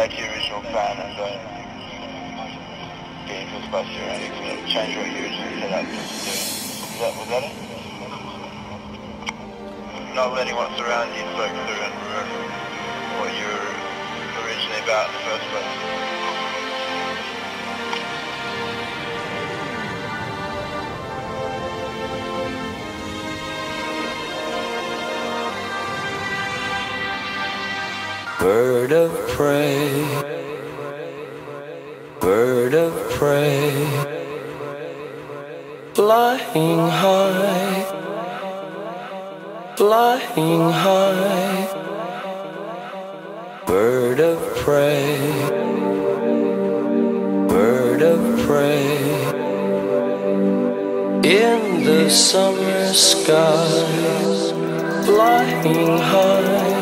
back to your original plan and don't get into a space around it, change what you originally set up to do. Was that it? Not letting what's around you soak through and ruin what you were originally about in the first place. Bird of prey, bird of prey, flying high, flying high, bird of prey, bird of prey, in the summer sky, flying high.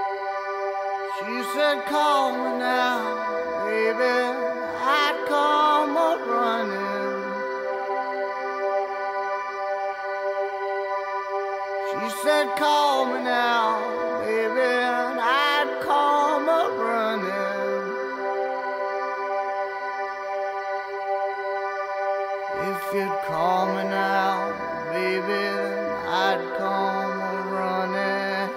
She said, call me now, baby, I'd call You said call me now, baby, and I'd come a running. If you'd call me now, baby, then I'd come a running.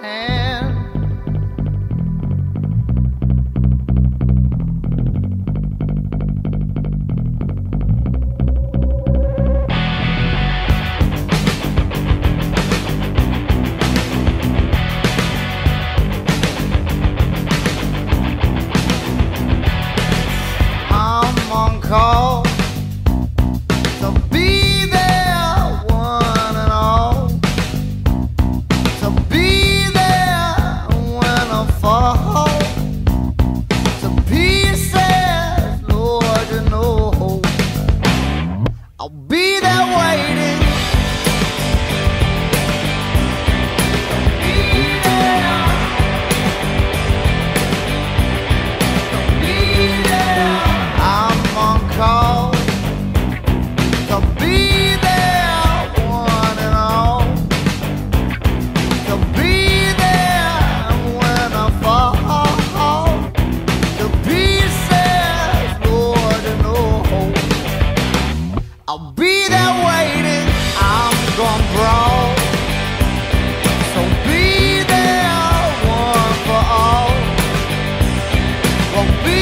Call to be there, one and all, to be there when I fall to pieces, Lord, you know I'll be there waiting. Call to be there, one and all, to be there when I fall to pieces, Lord, you know I'll be there waiting. I'm gonna brawl, so be there, one for all, gonna be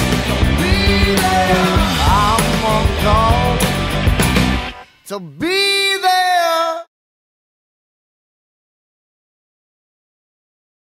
to be